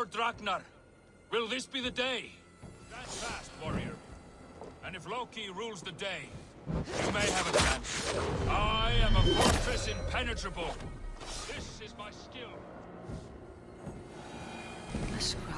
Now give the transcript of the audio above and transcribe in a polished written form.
Lord Ragnar. Will this be the day? Stand fast, warrior. And if Loki rules the day, you may have a chance. I am a fortress impenetrable. This is my skill. The scribe.